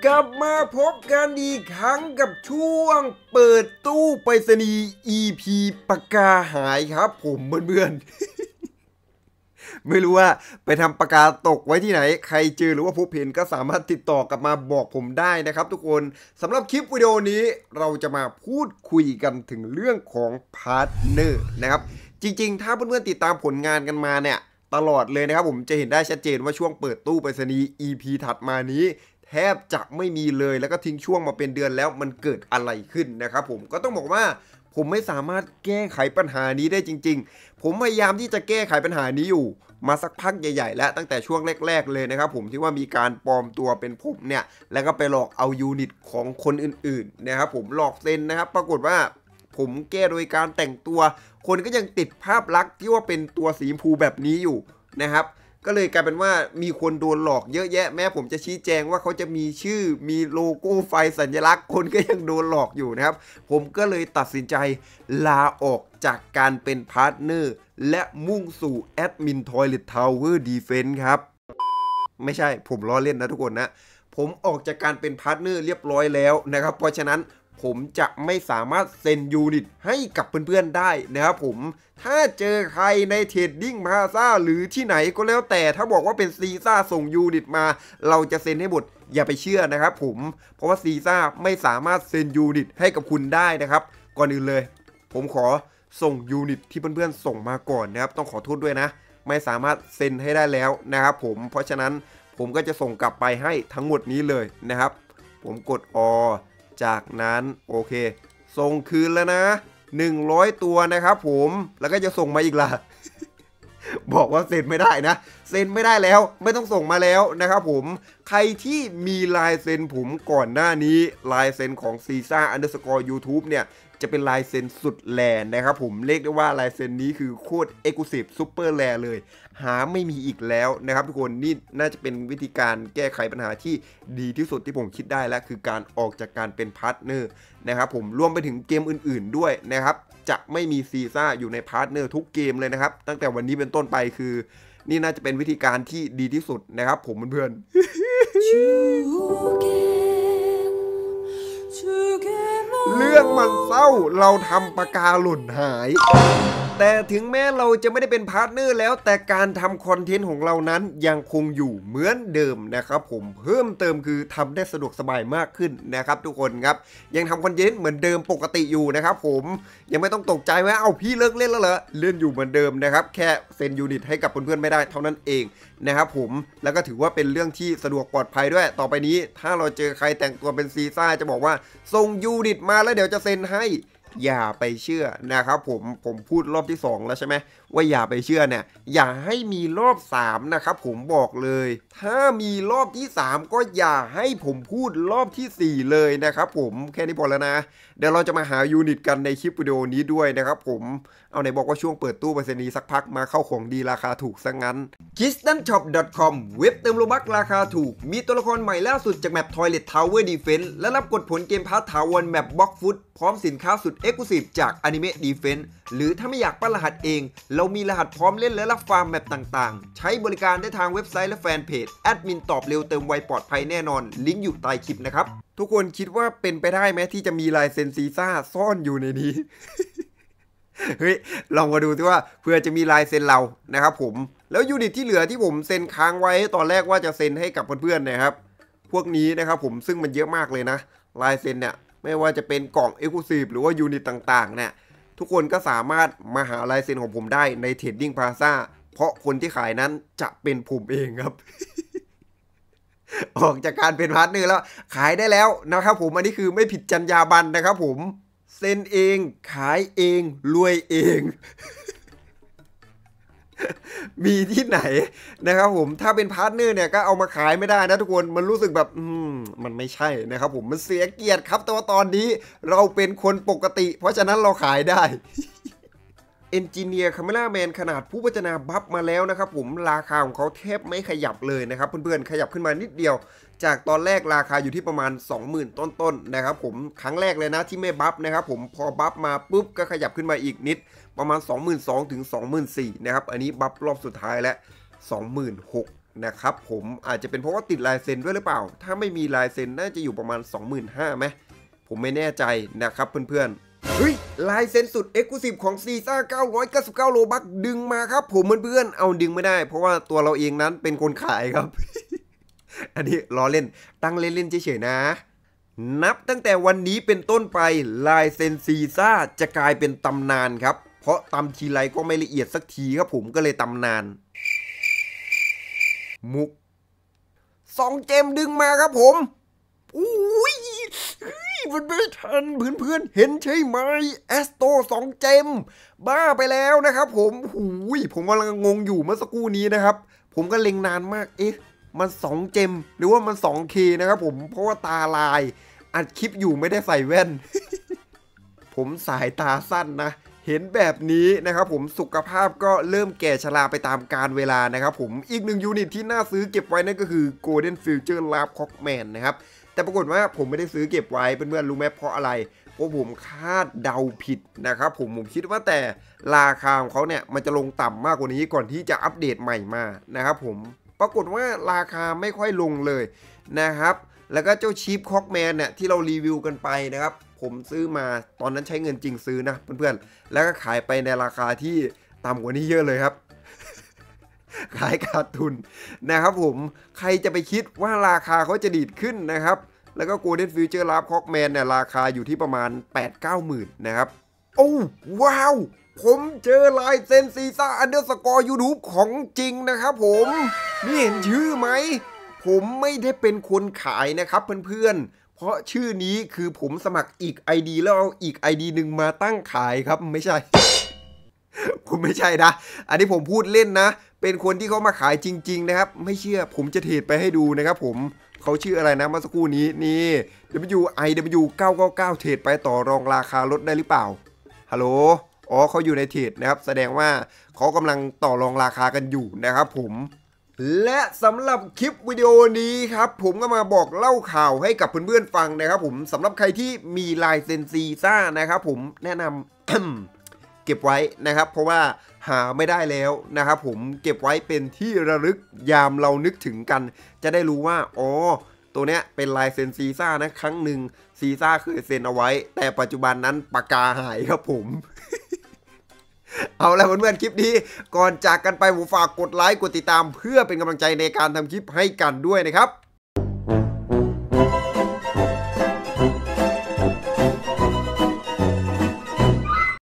กลับมาพบกันอีกครั้งกับช่วงเปิดตู้ไปรษณีย์ EP ปากกาหายครับผมเพื่อนๆ ไม่รู้ว่าไปทำปากกาตกไว้ที่ไหนใครเจอหรือว่าพบเห็นก็สามารถติดต่อกลับมาบอกผมได้นะครับทุกคนสำหรับคลิปวิดีโอนี้เราจะมาพูดคุยกันถึงเรื่องของพาร์ทเนอร์นะครับจริงๆถ้าเพื่อนๆติดตามผลงานกันมาเนี่ยตลอดเลยนะครับผมจะเห็นได้ชัดเจนว่าช่วงเปิดตู้ไปรษณีย์ EP ถัดมานี้แทบจะไม่มีเลยแล้วก็ทิ้งช่วงมาเป็นเดือนแล้วมันเกิดอะไรขึ้นนะครับผมก็ต้องบอกว่าผมไม่สามารถแก้ไขปัญหานี้ได้จริงๆผมพยายามที่จะแก้ไขปัญหานี้อยู่มาสักพักใหญ่ๆแล้วตั้งแต่ช่วงแรกๆเลยนะครับผมที่ว่ามีการปลอมตัวเป็นผมเนี่ยแล้วก็ไปหลอกเอายูนิตของคนอื่นๆนะครับผมหลอกเซ็นนะครับปรากฏว่าผมแก้โดยการแต่งตัวคนก็ยังติดภาพลักษณ์ที่ว่าเป็นตัวสีชมพูแบบนี้อยู่นะครับก็เลยกลายเป็นว่ามีคนโดนหลอกเยอะแยะแม้ผมจะชี้แจงว่าเขาจะมีชื่อมีโลโก้ไฟสัญลักษณ์คนก็ยังโดนหลอกอยู่นะครับผมก็เลยตัดสินใจลาออกจากการเป็นพาร์ทเนอร์และมุ่งสู่แอดมินทอยเลททาวเวอร์ดีเฟนส์ครับไม่ใช่ผมล้อเล่นนะทุกคนนะผมออกจากการเป็นพาร์ทเนอร์เรียบร้อยแล้วนะครับเพราะฉะนั้นผมจะไม่สามารถเซ็นยูนิตให้กับเพื่อนๆได้นะครับผมถ้าเจอใครในเทรดดิ้งพาซ่าหรือที่ไหนก็แล้วแต่ถ้าบอกว่าเป็นซีซ่าส่งยูนิตมาเราจะเซ็นให้หมดอย่าไปเชื่อนะครับผมเพราะว่าซีซ่าไม่สามารถเซ็นยูนิตให้กับคุณได้นะครับก่อนอื่นเลยผมขอส่งยูนิตที่เพื่อนๆส่งมาก่อนนะครับต้องขอโทษด้วยนะไม่สามารถเซ็นให้ได้แล้วนะครับผมเพราะฉะนั้นผมก็จะส่งกลับไปให้ทั้งหมดนี้เลยนะครับผมกดจากนั้นโอเคส่งคืนแล้วนะ100ตัวนะครับผมแล้วก็จะส่งมาอีกล่ะ บอกว่าเซ็นไม่ได้นะเซ็นไม่ได้แล้วไม่ต้องส่งมาแล้วนะครับผมใครที่มีลายเซ็นผมก่อนหน้านี้ลายเซ็นของซีซ่า_YouTube เนี่ยจะเป็นลายเซ็นสุดแรนะครับผมเรียกได้ว่าลายเซ็นนี้คือโคตรเอ็กซ์คลูซีฟซุปเปอร์แรเลยหาไม่มีอีกแล้วนะครับทุกคนนี่น่าจะเป็นวิธีการแก้ไขปัญหาที่ดีที่สุดที่ผมคิดได้และคือการออกจากการเป็นพาร์ทเนอร์นะครับผมรวมไปถึงเกมอื่นๆด้วยนะครับจะไม่มีซีซ่าอยู่ในพาร์ทเนอร์ทุกเกมเลยนะครับตั้งแต่วันนี้เป็นต้นไปคือนี่น่าจะเป็นวิธีการที่ดีที่สุดนะครับผมเพื่อนเรื่องมันเศร้าเราทำปากกาหล่นหายแต่ถึงแม้เราจะไม่ได้เป็นพาร์ทเนอร์แล้วแต่การทำคอนเทนต์ของเรานั้นยังคงอยู่เหมือนเดิมนะครับผมเพิ่มเติมคือทำได้สะดวกสบายมากขึ้นนะครับทุกคนครับยังทำคอนเทนต์เหมือนเดิมปกติอยู่นะครับผมยังไม่ต้องตกใจว่าเอาพี่เลิกเล่นแล้วเหรอเล่นอยู่เหมือนเดิมนะครับแค่เซ็นยูนิตให้กับเพื่อนๆไม่ได้เท่านั้นเองนะครับผมแล้วก็ถือว่าเป็นเรื่องที่สะดวกปลอดภัยด้วยต่อไปนี้ถ้าเราเจอใครแต่งตัวเป็นซีซ่าจะบอกว่าส่งยูนิตมาแล้วเดี๋ยวจะเซ็นให้อย่าไปเชื่อนะครับผมพูดรอบที่2แล้วใช่ไหมว่าอย่าไปเชื่อเนี่ยอย่าให้มีรอบ3นะครับผมบอกเลยถ้ามีรอบที่3ก็อย่าให้ผมพูดรอบที่4เลยนะครับผมแค่นี้พอแล้วนะเดี๋ยวเราจะมาหายูนิตกันในคลิปวิดีโอนี้ด้วยนะครับผมเอาไหนบอกว่าช่วงเปิดตู้ไปรษณีย์สักพักมาเข้าของดีราคาถูกซะงั้น KistanShop.com เว็บเติมโลบัคราคาถูกมีตัวละครใหม่ล่าสุดจากแมป Toilet Tower Defense และรับกดผลเกมพาร์ทถาวรแมป Box Food พร้อมสินค้าสุด Exclusive จาก Anime Defense หรือถ้าไม่อยากปั้นรหัสเองเรามีรหัสพร้อมเล่นและรับฟาร์มแมปต่างๆใช้บริการได้ทางเว็บไซต์และแฟนเพจแอดมินตอบเร็วเติมไวปลอดภัยแน่นอนลิงก์อยู่ใต้คลิปนะครับทุกคนคิดว่าเป็นไปได้ไหมที่จะมีลายเซ็นซีซ่าซ่อนอยู่ในนี้ เฮ้ยลองมาดูสิว่าเพื่อจะมีลายเซ็นเรานะครับผมแล้วยูนิตที่เหลือที่ผมเซ็นค้างไว้ตอนแรกว่าจะเซ็นให้กับเพื่อนๆนะครับพวกนี้นะครับผมซึ่งมันเยอะมากเลยนะลายเซ็นเนี่ยไม่ว่าจะเป็นกล่อง Exclusive หรือว่ายูนิตต่างๆเนี่ยทุกคนก็สามารถมาหาลายเซ็นของผมได้ในเทรดดิ้งพลาซ่าเพราะคนที่ขายนั้นจะเป็นผมเองครับ ออกจากการเป็นพาร์ทเนอร์แล้วขายได้แล้วนะครับผมอันนี้คือไม่ผิดจรรยาบรรณนะครับผมเซ็นเองขายเองรวยเอง มีที่ไหนนะครับผมถ้าเป็นพาร์ทเนอร์เนี่ยก็เอามาขายไม่ได้นะทุกคนมันรู้สึกแบบมันไม่ใช่นะครับผมมันเสียเกียรติครับแต่ว่าตอนนี้เราเป็นคนปกติเพราะฉะนั้นเราขายได้ เอนจิเนียร์คาเมล่าแมนขนาดผู้พัฒนาบัฟมาแล้วนะครับผมราคาของเขาแทบไม่ขยับเลยนะครับเพื่อนๆขยับขึ้นมานิดเดียวจากตอนแรกราคาอยู่ที่ประมาณ 20,000 ต้นๆนะครับผมครั้งแรกเลยนะที่ไม่บัฟนะครับผมพอบัฟมาปุ๊บก็ขยับขึ้นมาอีกนิดประมาณ 22,000 ถึง 24,000นะครับอันนี้บัฟรอบสุดท้ายแล้ว 26,000 นะครับผมอาจจะเป็นเพราะว่าติดลายเซ็นด้วยหรือเปล่าถ้าไม่มีลายเซ็นน่าจะอยู่ประมาณ 25,000 ไหมผมไม่แน่ใจนะครับเพื่อนๆเฮ้ยลายเซ็นสุด Exclusive ของซีซ่า999โลบัคดึงมาครับผมเพื่อนๆเอาดึงไม่ได้เพราะว่าตัวเราเองนั้นเป็นคนขายครับ อันนี้ล้อเล่นตั้งเล่นๆเฉยๆนะนับตั้งแต่วันนี้เป็นต้นไปลายเซ็นซีซ่าจะกลายเป็นตำนานครับเพราะตำทีไรก็ไม่ละเอียดสักทีครับผมก็เลยตำนานมุก2 เจมดึงมาครับผมอุ้ยมันไม่ทันเพื่อนๆเห็นใช่ไหมแอสโต2 เจมบ้าไปแล้วนะครับผมผมกำลังงงอยู่เมื่อสักครู่นี้นะครับผมก็เล็งนานมากเอ๊ะมัน2 เจมหรือว่ามัน 2K นะครับผมเพราะว่าตาลายอัดคลิปอยู่ไม่ได้ใส่แว่น ผมสายตาสั้นนะเห็นแบบนี้นะครับผมสุขภาพก็เริ่มแก่ชราไปตามกาลเวลานะครับผมอีก1 ยูนิตที่น่าซื้อเก็บไว้นั่นก็คือ Golden Future Lab Cockman นะครับแต่ปรากฏว่าผมไม่ได้ซื้อเก็บไว้เพื่อนๆรู้ไหมเพราะอะไรเพราะผมคาดเดาผิดนะครับผมคิดว่าแต่ราคาของเขาเนี่ยมันจะลงต่ำมากกว่านี้ก่อนที่จะอัปเดตใหม่มานะครับผมปรากฏว่าราคาไม่ค่อยลงเลยนะครับแล้วก็เจ้าชีฟคอกแมนเนี่ยที่เรารีวิวกันไปนะครับผมซื้อมาตอนนั้นใช้เงินจริงซื้อนะเพื่อนๆแล้วก็ขายไปในราคาที่ต่ำกว่านี้เยอะเลยครับ ขายขาดทุนนะครับผมใครจะไปคิดว่าราคาเขาจะดีดขึ้นนะครับแล้วก็ Golden Future Lab Cockman เนี่ยราคาอยู่ที่ประมาณ 8-9 หมื่นนะครับโอ้ว้าวผมเจอลายเซ็นซีซ่า_YouTube ของจริงนะครับผมนี่เห็นชื่อไหมผมไม่ได้เป็นคนขายนะครับเพื่อนๆเพราะชื่อนี้คือผมสมัครอีก ID แล้วเอาอีก ID หนึ่งมาตั้งขายครับไม่ใช่ ผมไม่ใช่นะอันนี้ผมพูดเล่นนะเป็นคนที่เขามาขายจริงๆนะครับไม่เชื่อผมจะเทรดไปให้ดูนะครับผมเขาชื่ออะไรนะเมื่อสักครู่นี้นี่ WIW999 เทรดไปต่อรองราคาลดได้หรือเปล่าฮัลโหลอ๋อเขาอยู่ในเทรดนะครับแสดงว่าเขากำลังต่อรองราคากันอยู่นะครับผมและสำหรับคลิปวิดีโอนี้ครับผมก็มาบอกเล่าข่าวให้กับเพื่อนๆฟังนะครับผมสำหรับใครที่มีลายเซ็นซีซ่านะครับผมแนะนำ เก็บไว้นะครับเพราะว่าหาไม่ได้แล้วนะครับผมเก็บไว้เป็นที่ระลึกยามเรานึกถึงกันจะได้รู้ว่าอ๋อตัวเนี้ยเป็นลายเซ็นซีซ่านะครั้งหนึ่งซีซ่าเคยเซ็นเอาไว้แต่ปัจจุบันนั้นปากกาหายครับผม เอาละเพื่อนๆคลิปนี้ก่อนจากกันไปผมฝากกดไลค์กดติดตามเพื่อเป็นกำลังใจในการทำคลิปให้กันด้วยนะครับ